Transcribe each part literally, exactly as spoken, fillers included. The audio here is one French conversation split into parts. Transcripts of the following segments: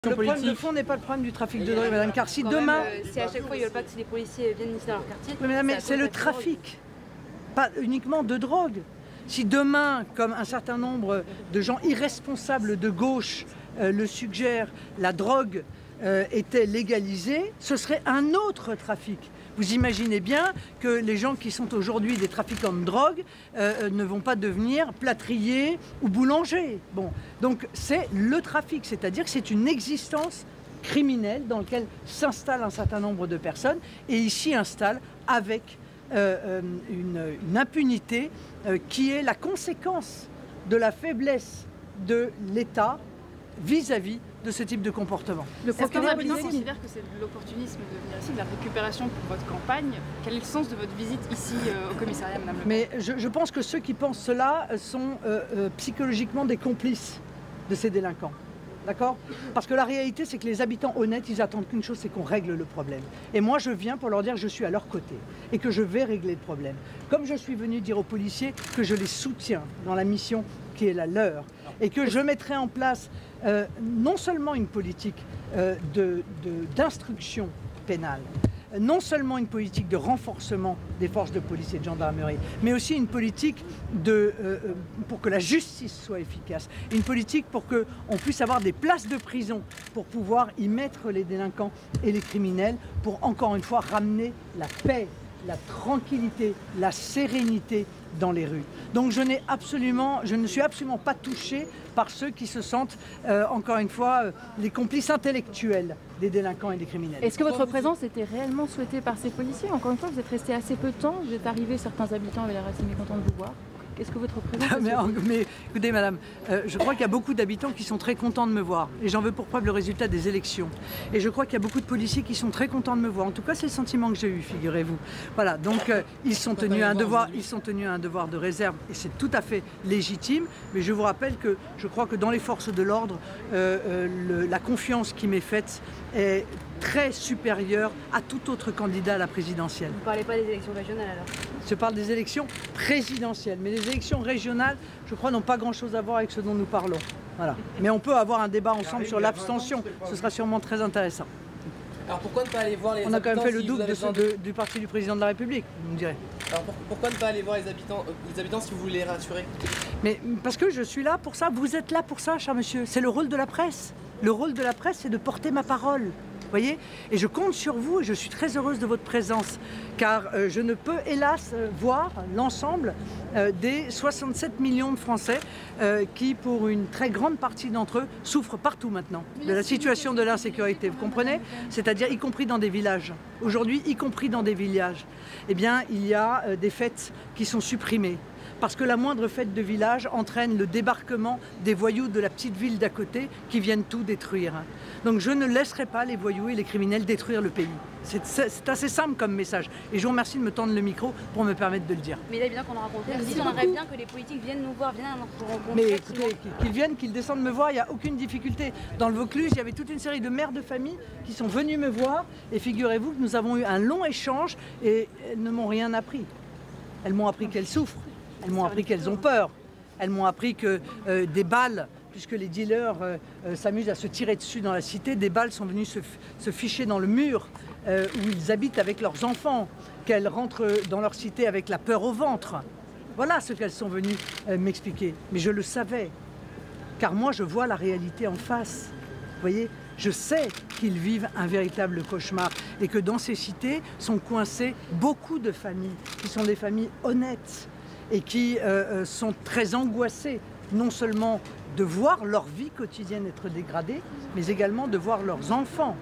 question politique. Le problème de fond n'est pas le problème du trafic de drogue, madame, car si Quand demain... Même, euh, si à chaque fois ils veulent pas que les policiers viennent ici dans leur quartier... Oui, mais, mais c'est le trafic, pas uniquement de drogue. Si demain, comme un certain nombre de gens irresponsables de gauche euh, le suggèrent, la drogue euh, était légalisée, ce serait un autre trafic. Vous imaginez bien que les gens qui sont aujourd'hui des trafiquants de drogue euh, ne vont pas devenir plâtriers ou boulangers. Bon, donc c'est le trafic, c'est-à-dire que c'est une existence criminelle dans laquelle s'installe un certain nombre de personnes et ici installe avec euh, une, une impunité euh, qui est la conséquence de la faiblesse de l'État vis-à-vis de ce type de comportement. Le procureur considère que c'est de l'opportunisme de venir ici, de la récupération pour votre campagne. Quel est le sens de votre visite ici euh, au commissariat, madame Le Pen? Mais je, je pense que ceux qui pensent cela sont euh, euh, psychologiquement des complices de ces délinquants. D'accord? Parce que la réalité, c'est que les habitants honnêtes, ils attendent qu'une chose, c'est qu'on règle le problème. Et moi, je viens pour leur dire que je suis à leur côté et que je vais régler le problème. Comme je suis venu dire aux policiers que je les soutiens dans la mission qui est la leur et que je mettrai en place euh, non seulement une politique euh, de, de, d'instruction pénale, non seulement une politique de renforcement des forces de police et de gendarmerie, mais aussi une politique de, euh, pour que la justice soit efficace, une politique pour qu'on puisse avoir des places de prison pour pouvoir y mettre les délinquants et les criminels, pour encore une fois ramener la paix, la tranquillité, la sérénité dans les rues. Donc je n'ai absolument, je ne suis absolument pas touchée par ceux qui se sentent, euh, encore une fois, euh, les complices intellectuels des délinquants et des criminels. Est-ce que votre présence était réellement souhaitée par ces policiers? Encore une fois, vous êtes resté assez peu de temps, vous êtes arrivé, certains habitants avaient l'air assez mécontents de vous voir. Est-ce que votre présence mais, mais écoutez madame, euh, je crois qu'il y a beaucoup d'habitants qui sont très contents de me voir et j'en veux pour preuve le résultat des élections. Et je crois qu'il y a beaucoup de policiers qui sont très contents de me voir. En tout cas, c'est le sentiment que j'ai eu, figurez-vous. Voilà, donc euh, ils sont tenus à un devoir, ils sont tenus à un devoir de réserve et c'est tout à fait légitime. Mais je vous rappelle que je crois que dans les forces de l'ordre, euh, euh, le, la confiance qui m'est faite est très supérieure à tout autre candidat à la présidentielle. Vous ne parlez pas des élections régionales alors? Je parle des élections présidentielles, mais les élections régionales, je crois, n'ont pas grand-chose à voir avec ce dont nous parlons. Voilà. Mais on peut avoir un débat ensemble sur l'abstention, ce sera sûrement très intéressant. Alors pourquoi ne pas aller voir les habitants? On a quand même fait le si double de ce, de... de, du parti du président de la République, vous me direz. Alors pour, pourquoi ne pas aller voir les habitants, euh, les habitants si vous voulez les rassurer? Mais parce que je suis là pour ça, vous êtes là pour ça, cher monsieur. C'est le rôle de la presse. Le rôle de la presse, c'est de porter ma parole. Voyez, et je compte sur vous et je suis très heureuse de votre présence car euh, je ne peux hélas euh, voir l'ensemble euh, des soixante-sept millions de Français euh, qui pour une très grande partie d'entre eux souffrent partout maintenant de la situation de l'insécurité, vous comprenez? C'est-à-dire y compris dans des villages. Aujourd'hui, y compris dans des villages, eh bien il y a euh, des fêtes qui sont supprimées. Parce que la moindre fête de village entraîne le débarquement des voyous de la petite ville d'à côté qui viennent tout détruire. Donc je ne laisserai pas les voyous et les criminels détruire le pays. C'est assez simple comme message. Et je vous remercie de me tendre le micro pour me permettre de le dire. Mais il est bien qu'on a rencontré. On aimerait bien que les politiques viennent nous voir, viennent à notre rencontre. Mais écoutez, qu'ils viennent, qu'ils descendent me voir, il n'y a aucune difficulté. Dans le Vaucluse, il y avait toute une série de mères de famille qui sont venus me voir. Et figurez-vous que nous avons eu un long échange et elles ne m'ont rien appris. Elles m'ont appris qu'elles souffrent. Elles m'ont appris qu'elles ont peur. Elles m'ont appris que euh, des balles, puisque les dealers euh, euh, s'amusent à se tirer dessus dans la cité, des balles sont venues se, se ficher dans le mur euh, où ils habitent avec leurs enfants, qu'elles rentrent dans leur cité avec la peur au ventre. Voilà ce qu'elles sont venues euh, m'expliquer. Mais je le savais, car moi je vois la réalité en face. Vous voyez, je sais qu'ils vivent un véritable cauchemar et que dans ces cités sont coincées beaucoup de familles qui sont des familles honnêtes et qui euh, sont très angoissées, non seulement de voir leur vie quotidienne être dégradée, mais également de voir leurs enfants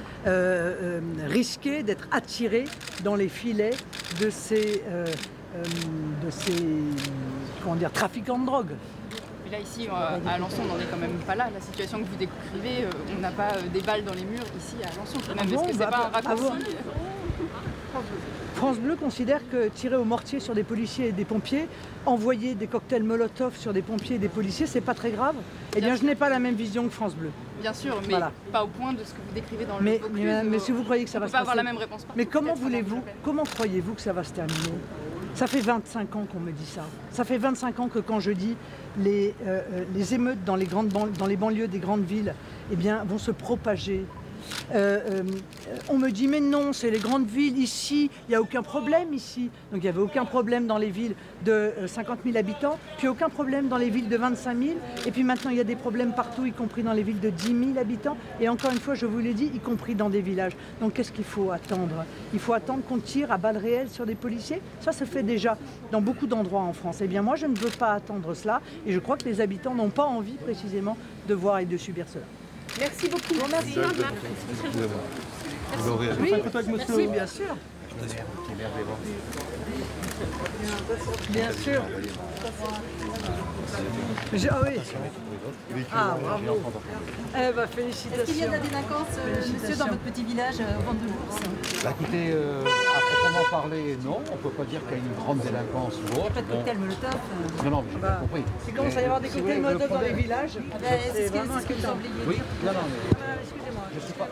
euh, euh, risquer d'être attirés dans les filets de ces, euh, euh, de ces comment dire, trafiquants de drogue. Mais là, ici, à Alençon, on n'en est quand même pas là. La situation que vous décrivez, on n'a pas des balles dans les murs ici à Alençon. Quand même. Ah bon, Est-ce que c'est bah, pas un raccourci? France Bleu considère que tirer au mortier sur des policiers et des pompiers, envoyer des cocktails Molotov sur des pompiers et des policiers, c'est pas très grave. Eh bien, bien je n'ai pas la même vision que France Bleu. Bien sûr, mais voilà. Pas au point de ce que vous décrivez dans le mais, Vaucluse. Mais, mais si vous croyez que ça on va peut se pas passer... avoir la même réponse. Mais comment voulez-vous, comment croyez-vous que ça va se terminer? Ça fait vingt-cinq ans qu'on me dit ça. Ça fait vingt-cinq ans que quand je dis les, euh, les émeutes dans les, grandes ban- dans les banlieues des grandes villes eh bien, vont se propager. Euh, euh, on me dit mais non, c'est les grandes villes ici, il n'y a aucun problème ici. Donc il n'y avait aucun problème dans les villes de euh, cinquante mille habitants, puis aucun problème dans les villes de vingt-cinq mille, et puis maintenant il y a des problèmes partout, y compris dans les villes de dix mille habitants, et encore une fois je vous l'ai dit, y compris dans des villages. Donc qu'est-ce qu'il faut attendre? Il faut attendre qu'on tire à balles réelles sur des policiers? Ça se fait déjà dans beaucoup d'endroits en France. Eh bien moi je ne veux pas attendre cela, et je crois que les habitants n'ont pas envie précisément de voir et de subir cela. Merci beaucoup. Merci. Oui, merci, bien sûr. Bien sûr. Je- Ah oui. Ah, bravo. Eh ben, félicitations. Est-ce qu'il y a de la délinquance, euh, monsieur, dans votre petit village, euh, au vente de l'ours? Bah, écoutez, euh, à proprement parler, non, on ne peut pas dire qu'il y a une grande délinquance ou autre. Pas de cocktail Molotov euh. Non, non, mais j'ai Bah, bien compris. Il commence à y avoir des Mais, cocktails si vous voulez, Molotov le dans les problème- villages. Ah bah, C'est ce que vraiment c'est ce que vous inquiétant. oubliez de Oui, dire. non, non, mais Excusez-moi. je sais pas.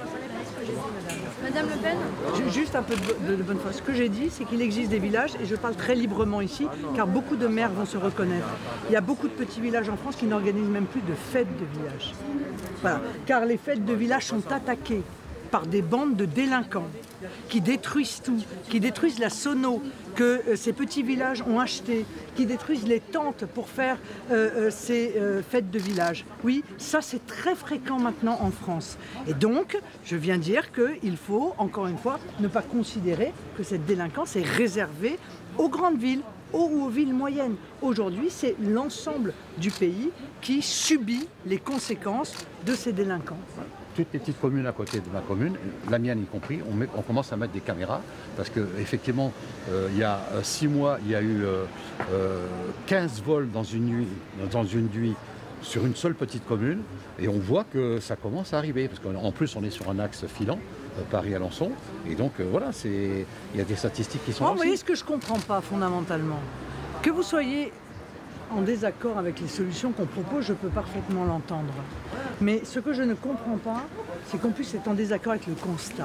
Madame Le Pen, Ju- Juste un peu de, bo- de- de bonne foi. Ce que j'ai dit, c'est qu'il existe des villages, et je parle très librement ici, car beaucoup de maires vont se reconnaître. Il y a beaucoup de petits villages en France qui n'organisent même plus de fêtes de village. Voilà. Car les fêtes de village sont attaquées par des bandes de délinquants qui détruisent tout, qui détruisent la sono que euh, ces petits villages ont acheté, qui détruisent les tentes pour faire euh, euh, ces euh, fêtes de village. Oui, ça c'est très fréquent maintenant en France. Et donc, je viens dire qu'il faut, encore une fois, ne pas considérer que cette délinquance est réservée aux grandes villes ou aux villes moyennes. Aujourd'hui, c'est l'ensemble du pays qui subit les conséquences de ces délinquants. Toutes les petites communes à côté de ma commune, la mienne y compris, on, met- on commence à mettre des caméras parce qu'effectivement, il y a euh, six mois, il y a eu euh, euh, quinze vols dans une nuit, dans une nuit sur une seule petite commune, et on voit que ça commence à arriver parce qu'en plus on est sur un axe filant, euh, Paris-Alençon, et donc euh, voilà, c'est, il y a des statistiques qui sont Moi, là vous voyez aussi. ce que je ne comprends pas fondamentalement. Que vous soyez en désaccord avec les solutions qu'on propose, je peux parfaitement l'entendre. Mais ce que je ne comprends pas, c'est qu'on puisse être en désaccord avec le constat.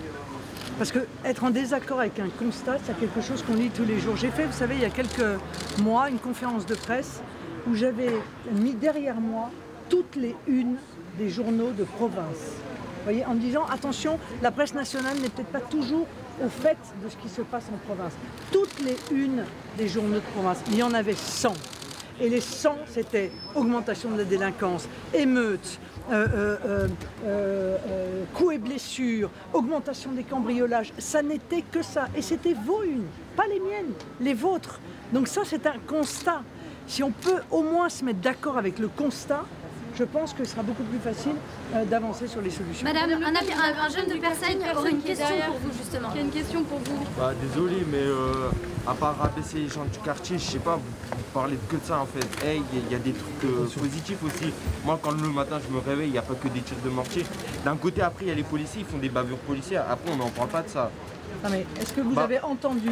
Parce que être en désaccord avec un constat, c'est quelque chose qu'on lit tous les jours. J'ai fait, vous savez, il y a quelques mois, une conférence de presse où j'avais mis derrière moi toutes les unes des journaux de province. Vous voyez, en me disant, attention, la presse nationale n'est peut-être pas toujours au fait de ce qui se passe en province. Toutes les unes des journaux de province, il y en avait cent. Et les cent, c'était augmentation de la délinquance, émeutes, euh, euh, euh, euh, euh, coups et blessures, augmentation des cambriolages. Ça n'était que ça. Et c'était vos unes, pas les miennes, les vôtres. Donc ça, c'est un constat. Si on peut au moins se mettre d'accord avec le constat, je pense que ce sera beaucoup plus facile euh, d'avancer sur les solutions. Madame, un, un- un jeune de personne aurait une question pour vous justement. Il y a une question pour vous. Bah désolé, mais euh, à part rabaisser les gens du quartier, je sais pas, vous, vous parlez que de ça en fait. Hey, il y, a- y a des trucs euh, positifs aussi. Moi quand le matin je me réveille, il n'y a pas que des tirs de mortier. D'un côté après il y a les policiers, ils font des bavures policières, après on n'en parle pas de ça. Non, mais est-ce que vous Bah. avez entendu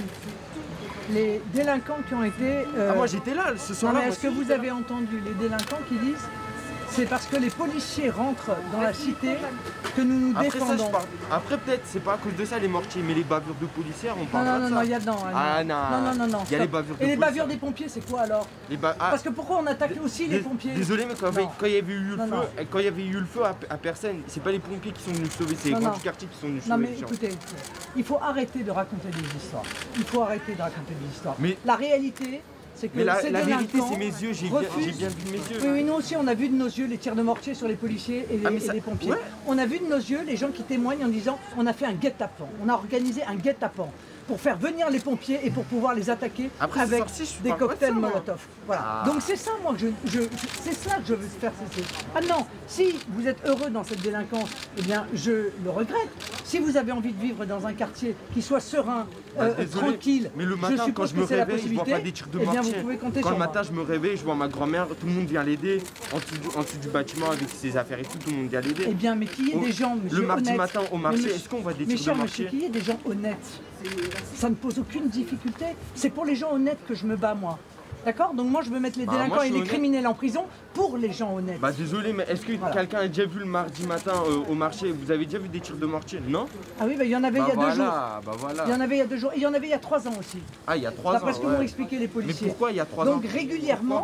les délinquants qui ont été... euh, Ah moi j'étais là ce non, soir-là. mais moi est-ce que aussi, vous j'étais avez entendu les délinquants qui disent c'est parce que les policiers rentrent dans la cité que nous nous Après ça, défendons. je parle. Après peut-être c'est pas à cause de ça les mortiers, mais les bavures de policières, on Non, parle non, pas non, de non, ça. il y a non, Ah non. non, non, non, non. Il y a les stop. bavures de Et les bavures policiers. des pompiers, c'est quoi alors? Les ba- ah, Parce que pourquoi on attaque aussi les dés- pompiers? Désolé mais quand, il y avait- Non. quand il y avait eu le Non, feu, non. quand il y avait eu le feu à, à personne, c'est pas les pompiers qui sont venus sauver, c'est les Non, gens non. du quartier qui sont venus Non sauver mais les gens. écoutez, il faut arrêter de raconter des histoires. Il faut arrêter de raconter des histoires. Mais- La réalité, c'est que Mais la, ces la vérité délinquants c'est mes yeux, j'ai bien, refusent- j'ai bien vu de mes yeux. Oui, oui, nous aussi, on a vu de nos yeux les tirs de mortier sur les policiers et les, Ah, mais et ça- les pompiers. ouais. On a vu de nos yeux les gens qui témoignent en disant on a fait un guet-apens, on a organisé un guet-apens pour faire venir les pompiers et pour pouvoir les attaquer Après, c'est avec sorti, je des parle pas de cocktails ça, moi. Molotov. Voilà. Ah. Donc c'est ça, moi, que je, je- je- c'est ça que je veux faire cesser. Ah non, si vous êtes heureux dans cette délinquance, eh bien, je le regrette. Si vous avez envie de vivre dans un quartier qui soit serein, Bah, euh, désolé, tranquille, mais le matin suppose quand je que me c'est la réveille, je vois possibilité, pas des tirs de eh bien, mortier. vous pouvez compter Quand sur le moi. matin je me réveille, je vois ma grand-mère, tout le monde vient l'aider, en dessous, du, en dessous du bâtiment avec ses affaires et tout, tout le monde vient l'aider. Eh bien, mais qu'il y ait On- des gens, monsieur, le mardi honnêtes. matin au Mais marché, monsieur- est-ce qu'on voit des mais tirs de cher mortier monsieur, qu'il y ait des gens honnêtes, ça ne pose aucune difficulté. C'est pour les gens honnêtes que je me bats, moi. D'accord? Donc moi, je veux mettre les Bah, délinquants moi, je et suis les honnête. criminels en prison pour les gens honnêtes. Bah désolé, mais est-ce que Voilà. quelqu'un a déjà vu le mardi matin euh, au marché? Vous avez déjà vu des tirs de mortier? Non? Ah oui, bah, il y en avait Bah il y a voilà, deux jours. bah voilà. Il y en avait il y a deux jours. Et il y en avait il y a trois ans aussi. Ah, il y a trois ans. D'après ce que ouais. m'ont expliqué les Mais policiers. pourquoi il y a trois ans? Donc régulièrement,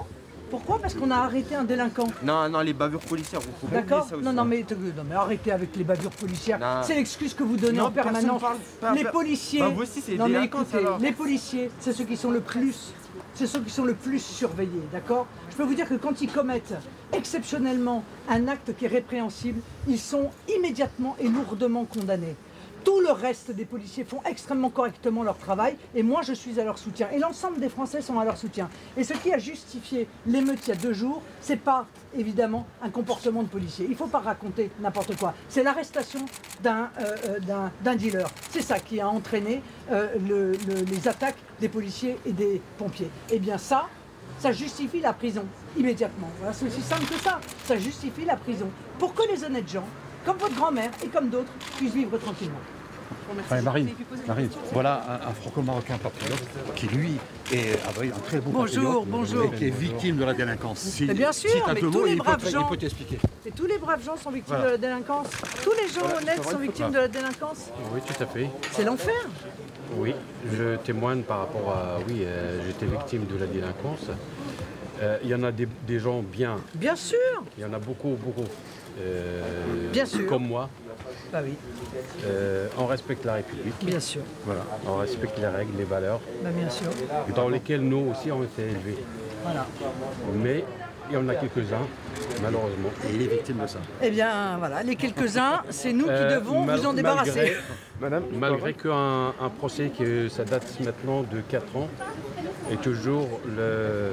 Pourquoi? Parce qu'on a arrêté un délinquant. Non, non, les bavures policières, vous pouvez oublier D'accord. ça aussi. Non, non, mais, non, mais arrêtez avec les bavures policières. Non. C'est l'excuse que vous donnez Non, en permanence. personne parle- Les pas- policiers. Bah, vous aussi, c'est non, mais délinquance, écoutez, alors. les policiers, c'est ceux qui sont le plus. C'est ceux qui sont le plus surveillés, d'accord? Je peux vous dire que quand ils commettent exceptionnellement un acte qui est répréhensible, ils sont immédiatement et lourdement condamnés. Tout le reste des policiers font extrêmement correctement leur travail et moi je suis à leur soutien. Et l'ensemble des Français sont à leur soutien. Et ce qui a justifié l'émeute il y a deux jours, c'est pas évidemment un comportement de policier. Il ne faut pas raconter n'importe quoi. C'est l'arrestation d'un euh, d'un- d'un dealer. C'est ça qui a entraîné euh, le- le- les attaques des policiers et des pompiers. Et bien ça, ça justifie la prison immédiatement. Voilà, c'est aussi simple que ça. Ça justifie la prison pour que les honnêtes gens, comme votre grand-mère et comme d'autres, puissent vivre tranquillement. Ouais, Marine, Marine, voilà un, un franco-marocain patriote qui, lui, est ah bah, un très bon Bonjour, patriote, bonjour. et qui est victime de la délinquance. Si, Mais bien sûr, si t'as mais deux tous mots, les il peut braves te- gens- il peut t'expliquer. Et tous les braves gens sont victimes Voilà. de la délinquance. Tous les gens honnêtes sont victimes de la délinquance. Oui, tout à fait. C'est l'enfer. Oui, je témoigne par rapport à... Oui, euh, j'étais victime de la délinquance. Euh, Il y en a des, des gens bien, Bien sûr. il y en a beaucoup, beaucoup. euh, Bien sûr. Comme moi. Bah oui, Euh, on respecte la République. bien sûr. Voilà. On respecte les règles, les valeurs, Bah bien sûr. dans lesquelles nous aussi on été élevés. Voilà. Mais il y en a quelques-uns, malheureusement. Et il est victime de ça. Eh bien voilà, les quelques-uns, c'est nous qui Euh, devons mal- vous en débarrasser. malgré- Madame, Malgré qu'un un procès que ça date maintenant de quatre ans, et toujours le,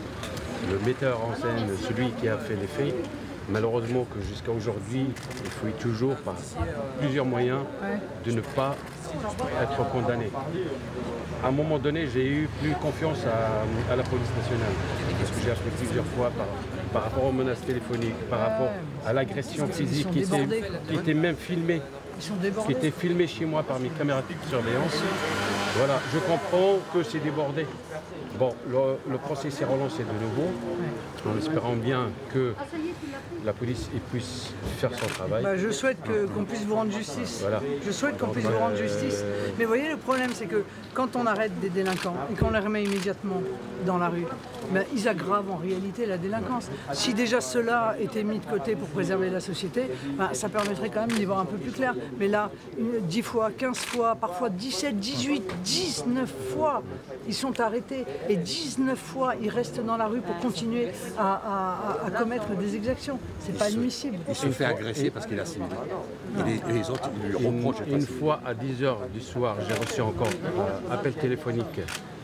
le metteur en scène, celui qui a fait les faits, malheureusement que jusqu'à aujourd'hui, il fouille toujours par plusieurs moyens de ne pas être condamné. À un moment donné, j'ai eu plus confiance à, à la police nationale, parce que j'ai appris plusieurs fois par, par rapport aux menaces téléphoniques, par rapport à l'agression Ils physique sont qui était, débordés. qui était même filmée. Ils sont Qui débordés. était filmé chez moi par mes caméras de surveillance. Voilà, je comprends que c'est débordé. Bon, le, le procès s'est relancé de nouveau, en espérant bien que la police puisse faire son travail. Bah, je souhaite que- qu'on puisse vous rendre justice. Voilà. Je souhaite qu'on Donc, puisse vous rendre euh, justice. Mais vous voyez, le problème, c'est que quand on arrête des délinquants et qu'on les remet immédiatement dans la rue, ben, ils aggravent en réalité la délinquance. Si déjà cela était mis de côté pour préserver la société, ben, ça permettrait quand même d'y voir un peu plus clair. Mais là, une- dix fois, quinze fois, parfois dix-sept, dix-huit, dix-neuf fois, ils sont arrêtés. Et dix-neuf fois, ils restent dans la rue pour continuer à, à- à- à commettre des exactions. C'est pas admissible. Il se fait agresser parce qu'il est assimilé. Et les, et les autres, ils lui Une, reprochent d'être une assimilé. fois à dix heures du soir, j'ai reçu encore un appel téléphonique,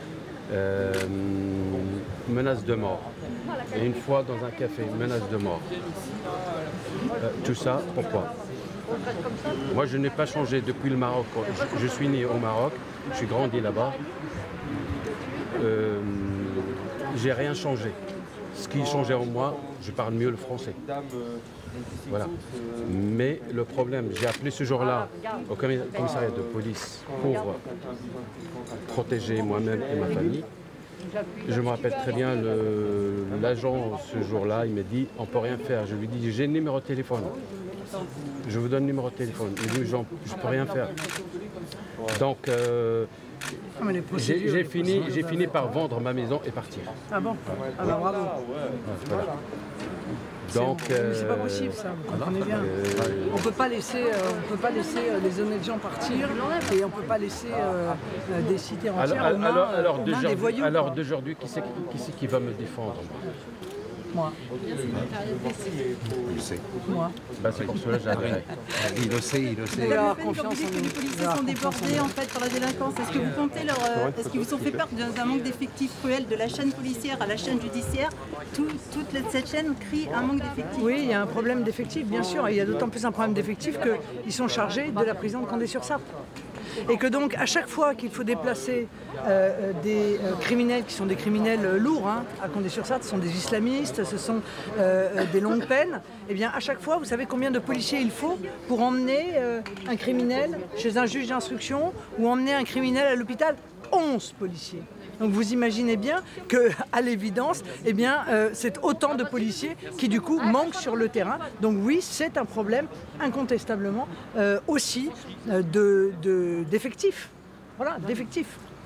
euh, menace de mort. Et une fois dans un café, menace de mort. Euh, tout ça, pourquoi? Moi, je n'ai pas changé depuis le Maroc. Je, je suis né au Maroc, je suis grandi là-bas. Euh, j'ai rien changé. Ce qui changeait en moi, je parle mieux le français. Voilà. Mais le problème, j'ai appelé ce jour-là au commi- commissariat de police pour protéger moi-même et ma famille. Je me rappelle très bien, le- l'agent ce jour-là, il m'a dit on ne peut rien faire. Je lui ai dit j'ai le numéro de téléphone. Je vous donne le numéro de téléphone. Il dit je ne peux rien faire. Donc euh, Ah, mais les j'ai procédures, j'ai les fini, procédures j'ai fini par d'avocat. vendre ma maison et partir. Ah bon? Ah bah bravo. Voilà. C'est- Donc, mais c'est pas euh, possible ça, vous comprenez bien. euh, On peut pas laisser, euh, on peut pas laisser euh, les honnêtes gens partir et on peut pas laisser euh, euh, des cités entières Alors, aux mains, alors, euh, alors aux mains des d'aujourd'hui, voyous. alors quoi. d'aujourd'hui, qui c'est qui, c'est qui va me défendre Moi, Il le sait. moi. bah, C'est pour cela que j'arrête. Il le sait, il le sait. Il a Quand confiance vous dites en que les nous. policiers Il a sont confiance en débordés nous. en fait par la délinquance, est-ce que vous comptez leur, euh, est-ce qu'ils vous ont fait peur d'un manque d'effectifs cruel de la chaîne policière à la chaîne judiciaire? Tout- toute le- cette chaîne crie un manque d'effectifs. Oui, il y a un problème d'effectifs, bien sûr. Et il y a d'autant plus un problème d'effectifs qu'ils sont chargés de la prison de Condé-sur-Sarthe. Et que donc, à chaque fois qu'il faut déplacer euh, euh, des euh, criminels qui sont des criminels euh, lourds, hein, à Condé-sur-Sarthe, ce sont des islamistes, ce sont euh, euh, des longues peines, et bien à chaque fois, vous savez combien de policiers il faut pour emmener euh, un criminel chez un juge d'instruction ou emmener un criminel à l'hôpital? onze policiers. Donc vous imaginez bien qu'à l'évidence, eh bien, euh, c'est autant de policiers qui du coup manquent sur le terrain. Donc oui, c'est un problème incontestablement euh, aussi euh, de- de- d'effectifs. Voilà, d'effectifs.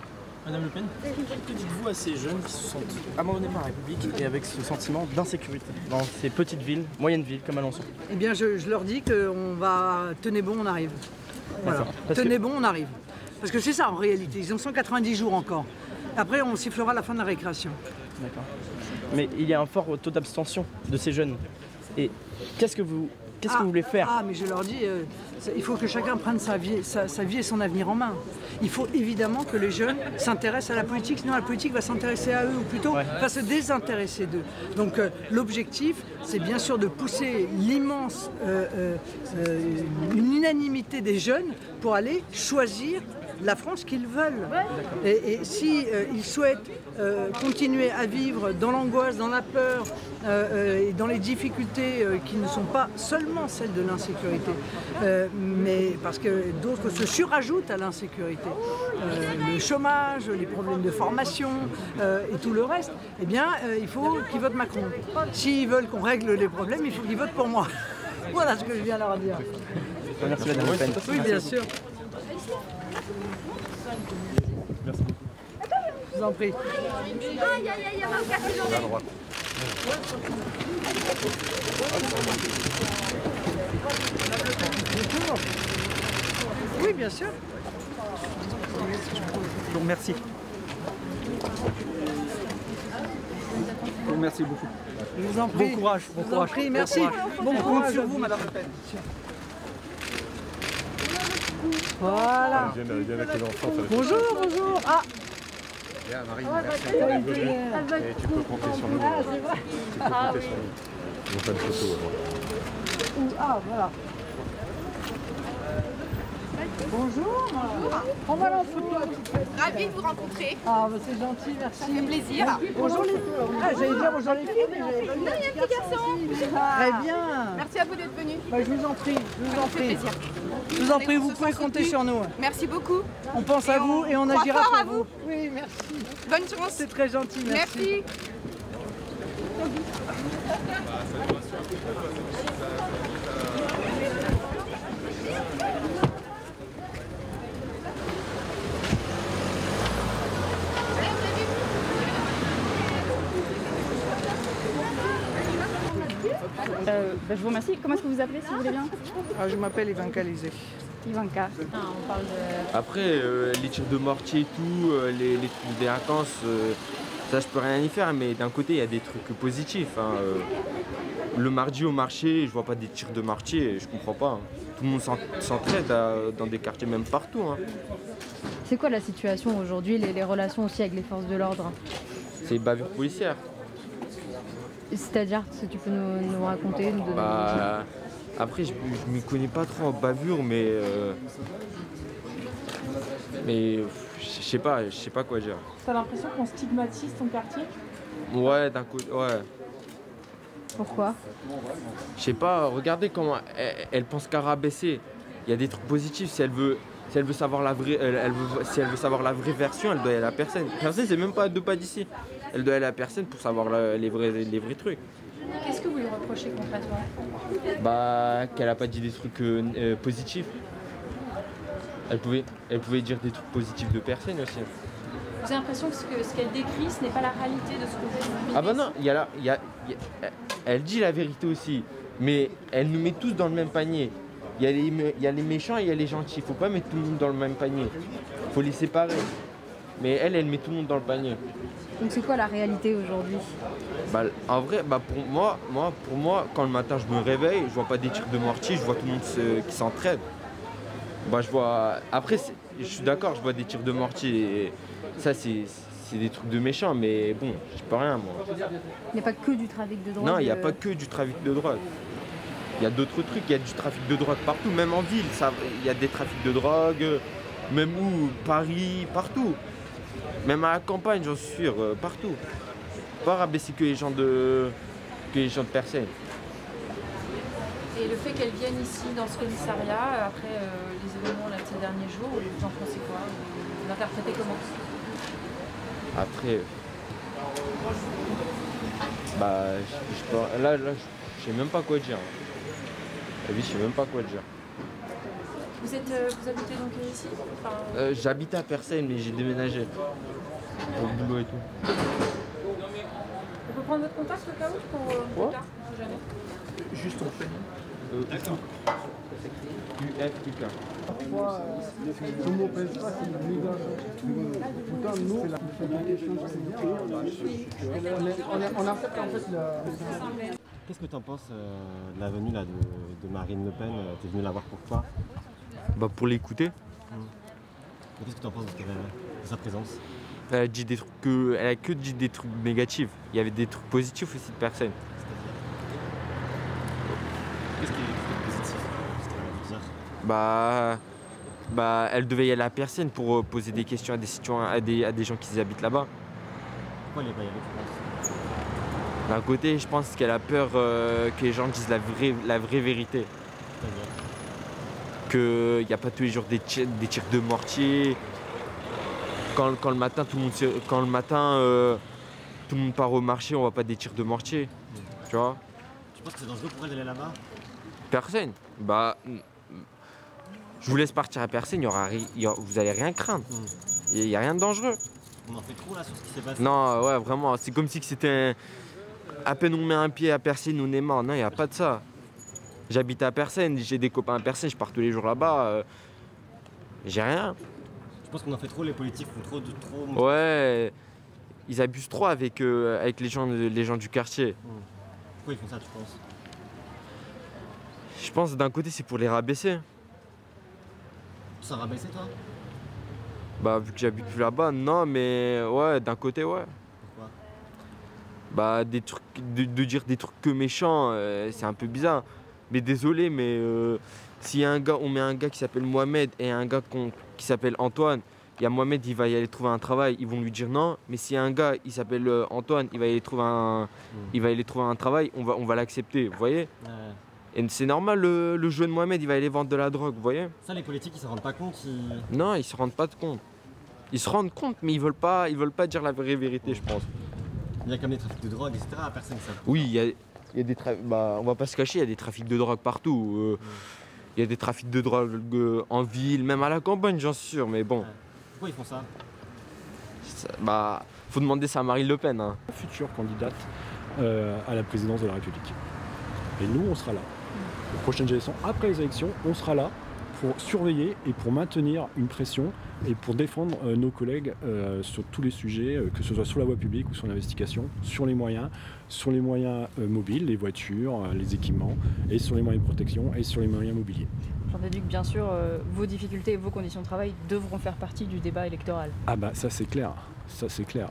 Madame Le Pen, que dites-vous à ces jeunes qui se sentent abandonnés par la République et avec ce sentiment d'insécurité dans ces petites villes, moyennes villes comme Alençon? Eh bien, je, je leur dis qu'on va... Tenez bon, on arrive. Voilà. Tenez que... bon, on arrive. Parce que c'est ça en réalité, ils ont cent quatre-vingt-dix jours encore. Après, on sifflera la fin de la récréation. D'accord. Mais il y a un fort taux d'abstention de ces jeunes. Et qu'est-ce que vous... Qu'est-ce ah, que vous voulez faire? Ah, mais je leur dis, euh, il faut que chacun prenne sa vie, sa, sa vie et son avenir en main. Il faut évidemment que les jeunes s'intéressent à la politique, sinon la politique va s'intéresser à eux, ou plutôt ouais. va se désintéresser d'eux. Donc euh, l'objectif, c'est bien sûr de pousser l'immense, euh, euh, euh, une unanimité des jeunes pour aller choisir la France qu'ils veulent. Et, et si euh, ils souhaitent euh, continuer à vivre dans l'angoisse, dans la peur euh, euh, et dans les difficultés euh, qui ne sont pas seulement celles de l'insécurité, euh, mais parce que d'autres se surajoutent à l'insécurité, euh, le chômage, les problèmes de formation euh, et tout le reste, eh bien euh, il faut qu'ils votent Macron. S'ils veulent qu'on règle les problèmes, il faut qu'ils votent pour moi. Voilà ce que je viens leur dire. Merci Madame Le Pen. Oui, bien sûr. Merci beaucoup. Je vous en prie. Aïe, aïe, aïe, on va me casser l'oreille. À droite. Oui, bien sûr. Donc merci. Donc, merci beaucoup. Je vous en prie. Bon courage. Bon je vous courage. en prie, merci. Bon courage. Bon courage sur vous, Madame Le Pen. Voilà. Bonjour, bonjour. Ah. Bien, Marie, merci. Et tu peux compter sur nous. Ah, c'est vrai. Tu peux compter sur nous. On fait une photo. Ah, voilà. Bonjour. On va la photo. Ravi de vous rencontrer. Ah, bah, c'est gentil, merci. Ça fait plaisir. Bonjour les filles. Ah, j'allais dire bonjour les filles, mais j'avais pas vu. Non, il y a un petit garçon. Très bien. Merci à vous d'être venus. Bah, je vous en prie, je vous en Ça fait prie. plaisir. Je vous en prie, vous pouvez compter sur nous. Merci beaucoup. On pense à vous et on croit agira fort pour à vous. vous. Oui, merci. Bonne chance. C'est très gentil, merci. Merci. Euh, bah, je vous remercie. Comment est-ce que vous vous appelez, si vous voulez bien? Ah, je m'appelle Ivanka Lizé. Ivanka. Ah, on parle de... Après, euh, les tirs de mortier et tout, euh, les, les trucs des délinquance, euh, ça je peux rien y faire, mais d'un côté il y a des trucs positifs. Hein, euh, le mardi au marché, je vois pas des tirs de mortier, je comprends pas. Hein. Tout le monde s'entraide dans des quartiers, même partout. Hein. C'est quoi la situation aujourd'hui, les, les relations aussi avec les forces de l'ordre? C'est bavure policière. C'est-à-dire, ce que tu peux nous, nous raconter, nous donner bah, après, je, je m'y connais pas trop en bavure, mais euh, mais je sais pas, je sais pas quoi dire. T'as l'impression qu'on stigmatise ton quartier? Ouais, d'un côté, ouais. Pourquoi? Je sais pas. Regardez comment elle, elle pense qu'à rabaisser. Il y a des trucs positifs. Si elle veut, si elle veut savoir la vraie, elle, elle veut, si elle veut savoir la vraie version, elle doit aller à la personne. Personne, c'est même pas deux pas d'ici. Elle doit aller à la personne pour savoir la, les vrais, les vrais trucs. Qu'est-ce que vous lui reprochez concrètement? Bah, qu'elle a pas dit des trucs euh, euh, positifs. Elle pouvait, elle pouvait dire des trucs positifs de personnes aussi. Vous avez l'impression que ce qu'elle ce qu'elle décrit, ce n'est pas la réalité de ce que vous vivez? Ah bah non, il y a la, il y a, il y a, elle dit la vérité aussi, mais elle nous met tous dans le même panier. Il y a les, il y a les méchants et il y a les gentils. Faut pas mettre tout le monde dans le même panier. Faut les séparer. Mais elle, elle met tout le monde dans le panier. Donc c'est quoi la réalité aujourd'hui? Bah, en vrai, bah pour moi, moi, pour moi, quand le matin je me réveille, je vois pas des tirs de mortier, je vois tout le monde se, qui s'entraide. Bah, je vois. Après, je suis d'accord, je vois des tirs de mortier. Et ça, c'est des trucs de méchants, mais bon, je peux rien, moi. Il n'y a pas que du trafic de drogue? Non, il n'y a pas que du trafic de drogue. Il y a d'autres trucs, il y a du trafic de drogue partout, même en ville, il y a des trafics de drogue, même où, Paris, partout. Même à la campagne, j'en suis sûr, euh, partout. Pas rabaisser que les gens de, que les gens de personnes. Et le fait qu'elle vienne ici, dans ce commissariat, après euh, les événements là, de ces derniers jours, vous en pensez quoi? Vous l'interprétez comment? Après, bah, je, je, là, là, je sais même pas quoi dire. La vie, je sais même pas quoi dire. Vous, êtes, euh, vous habitez donc ici? Enfin... euh, J'habite à Perseille, mais j'ai déménagé. pour le boulot et tout. On peut prendre votre contact au cas où pour euh, plus tard, si jamais. Juste ton prénom. Euh, D'accord. U F U K. Qu'est-ce que tu en penses euh, de la venue là, de, de Marine Le Pen? Tu es venu la voir pourquoi? Bah pour l'écouter. Mmh. Qu'est-ce que tu en penses de, de sa présence? Elle a dit des trucs que, elle a que dit des trucs négatifs. Il y avait des trucs positifs aussi de personnes. Qu'est-ce qui est positif? Qu'est-ce qu'elle a dire? Bah, bah, elle devait y aller à personne pour poser des questions à des, à des, à des gens qui habitent là-bas. Pourquoi elle n'est pas y allée, tu penses? D'un côté, je pense qu'elle a peur euh, que les gens disent la vraie, la vraie vérité. Qu'il n'y a pas tous les jours des tirs, des tirs de mortier. Quand, quand le matin, tout le monde, quand le matin euh, tout le monde part au marché, on voit pas des tirs de mortier. Mmh. Tu vois? Tu penses que c'est dangereux pour elle d'aller là-bas? Personne. Bah, je vous laisse partir à personne, y aura, y aura, vous allez rien craindre. Il mmh. n'y a rien de dangereux. On en fait trop là sur ce qui s'est passé. Non, ouais, vraiment. C'est comme si c'était à peine on met un pied à Percé, on est mort. Non, il n'y a pas de ça. J'habite à Percé, j'ai des copains à Percé, je pars tous les jours là-bas. Euh, j'ai rien. Je pense qu'on en fait trop, les politiques font trop de trop. Ouais, ils abusent trop avec, euh, avec les, gens, les gens du quartier. Mmh. Pourquoi ils font ça, tu penses? Je pense d'un côté, c'est pour les rabaisser. Tu t'en rabaisser, toi? Bah, vu que j'habite plus là-bas, non, mais ouais, d'un côté, ouais. Pourquoi? Bah, des trucs, de, de dire des trucs que méchants, euh, c'est un peu bizarre. Mais désolé, mais euh, s'il y a un gars, on met un gars qui s'appelle Mohamed et un gars qui s'appelle Antoine, il y a Mohamed, il va y aller trouver un travail, ils vont lui dire non. Mais s'il y a un gars, il s'appelle euh, Antoine, il va y aller trouver un, mmh. il va y aller trouver un travail, on va, on va l'accepter, vous voyez? Ouais. Et c'est normal, le, le jeune Mohamed, il va aller vendre de la drogue, vous voyez? Ça, les politiques, ils se rendent pas compte ils... Non, ils se rendent pas compte. Ils se rendent compte, mais ils veulent pas, ils veulent pas dire la vraie vérité, mmh. je pense. Il y a comme des trafics de drogue, et cetera. Personne ne sait. Oui, il y a, il y a des trafics. Bah, on va pas se cacher, il y a des trafics de drogue partout. Euh, mmh. Il y a des trafics de drogue euh, en ville, même à la campagne, j'en suis sûr, mais bon. Ouais. Pourquoi ils font ça, ça Bah, faut demander ça à Marine Le Pen. Hein. Future candidate euh, à la présidence de la République. Et nous, on sera là. Les prochaines élections, après les élections, on sera là pour surveiller et pour maintenir une pression et pour défendre euh, nos collègues euh, sur tous les sujets, euh, que ce soit sur la voie publique ou sur l'investigation, sur les moyens, sur les moyens euh, mobiles, les voitures, euh, les équipements, et sur les moyens de protection et sur les moyens mobiliers. J'en déduis que bien sûr, euh, vos difficultés et vos conditions de travail devront faire partie du débat électoral. Ah bah ça c'est clair, ça c'est clair.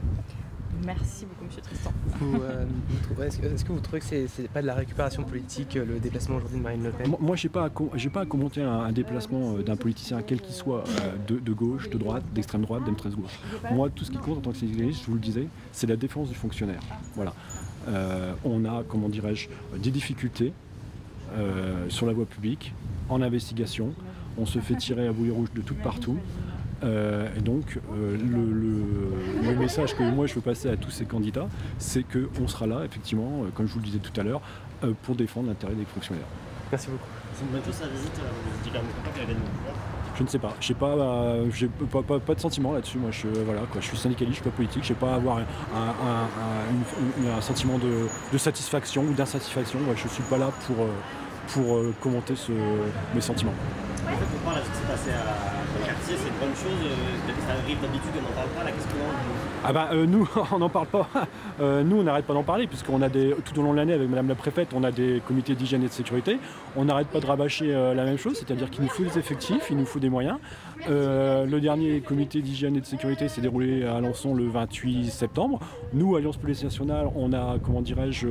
Merci beaucoup, monsieur Tristan. Vous, euh, vous est-ce, que, est-ce que vous trouvez que c'est, c'est pas de la récupération politique, le déplacement aujourd'hui de Marine Le Pen? Moi, je n'ai pas, pas à commenter un, un déplacement d'un politicien, quel qu'il soit, euh, de, de gauche, de droite, d'extrême droite, d'extrême gauche. Moi, tout ce qui compte en tant que syndicaliste, je vous le disais, c'est la défense du fonctionnaire. Voilà. Euh, on a, comment dirais-je, des difficultés euh, sur la voie publique, en investigation. On se fait tirer à boulet rouge de tout partout. Euh, et donc euh, le, le, le message que moi je veux passer à tous ces candidats, c'est qu'on sera là effectivement, euh, comme je vous le disais tout à l'heure, euh, pour défendre l'intérêt des fonctionnaires. Merci beaucoup. C'est une bonne chose sa visite, euh, vous dites quand même pas qu'elle vienne nous voir. Je ne sais pas, j'ai pas, euh, j'ai pas, pas, pas de sentiment là-dessus. Moi, je, voilà, quoi, je suis syndicaliste, je suis pas politique, je n'ai pas à avoir un, un, un, une, un sentiment de, de satisfaction ou d'insatisfaction. Ouais, je ne suis pas là pour, pour euh, commenter ce, mes sentiments. En fait, on parle de ce qui s'est passé à quartier, c'est une bonne chose, ça arrive d'habitude, on n'en parle pas, là, qu'est-ce qu'on en... Ah bah euh, nous, on n'en parle pas, euh, nous on n'arrête pas d'en parler, puisqu'on a des, tout au long de l'année avec madame la préfète, on a des comités d'hygiène et de sécurité, on n'arrête pas de rabâcher euh, la même chose, c'est-à-dire qu'il nous faut des effectifs, il nous faut des moyens. Euh, le dernier comité d'hygiène et de sécurité s'est déroulé à Alençon le vingt-huit septembre. Nous, Alliance Police Nationale, on a, comment dirais-je,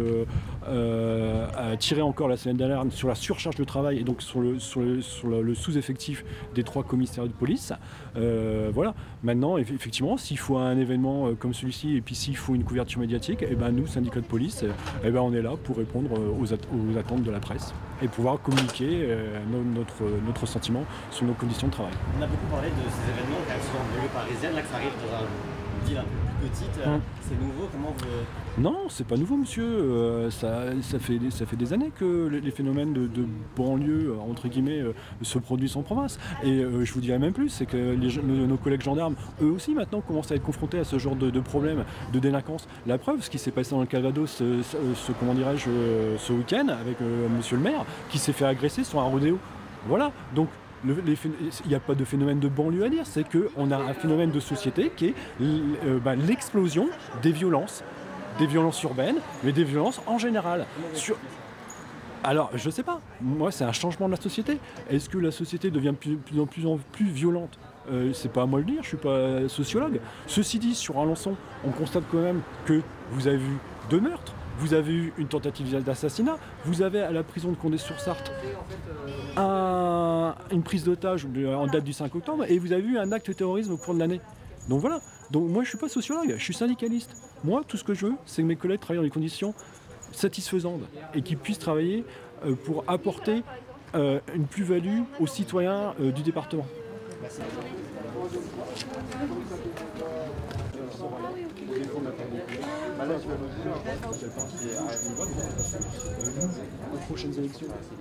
euh, tiré encore la semaine dernière sur la surcharge de travail et donc sur le, sur le, sur le, le sous-effectif des trois commissariats de police. Euh, voilà. Maintenant, effectivement, s'il faut un événement comme celui-ci et puis s'il faut une couverture médiatique, et ben nous, syndicats de police, et ben on est là pour répondre aux, at aux attentes de la presse et pouvoir communiquer euh, notre, notre sentiment sur nos conditions de travail. On a beaucoup parlé de ces événements qui sont en banlieue parisienne, là que ça arrive dans un ville un peu plus petite, euh, Hum. c'est nouveau, comment vous... Non, c'est pas nouveau, monsieur. Euh, ça, ça, fait, ça fait des années que les, les phénomènes de, de banlieue, euh, entre guillemets, euh, se produisent en province. Et euh, je vous dirais même plus, c'est que les, nos, nos collègues gendarmes, eux aussi, maintenant, commencent à être confrontés à ce genre de, de problème de délinquance. La preuve, ce qui s'est passé dans le Calvados, ce, ce, ce, comment dirais-je, ce week-end, avec euh, monsieur le maire, qui s'est fait agresser sur un rodéo. Voilà. Donc, Le, les, il n'y a pas de phénomène de banlieue à dire, c'est qu'on a un phénomène de société qui est euh, bah, l'explosion des violences, des violences urbaines, mais des violences en général. Sur... Alors, je sais pas, moi c'est un changement de la société. Est-ce que la société devient de plus, plus en plus, en plus violente? euh, C'est pas à moi de le dire, je suis pas sociologue. Ceci dit, sur Alençon, on constate quand même que vous avez vu deux meurtres. Vous avez eu une tentative d'assassinat, vous avez à la prison de Condé-sur-Sarthe un, une prise d'otage en date du cinq octobre et vous avez eu un acte de terrorisme au cours de l'année. Donc voilà, donc moi je suis pas sociologue, je suis syndicaliste. Moi tout ce que je veux, c'est que mes collègues travaillent dans des conditions satisfaisantes et qu'ils puissent travailler euh, pour apporter euh, une plus-value aux citoyens euh, du département. Merci. Bah là, tu vas nous dire, aux prochaines élections.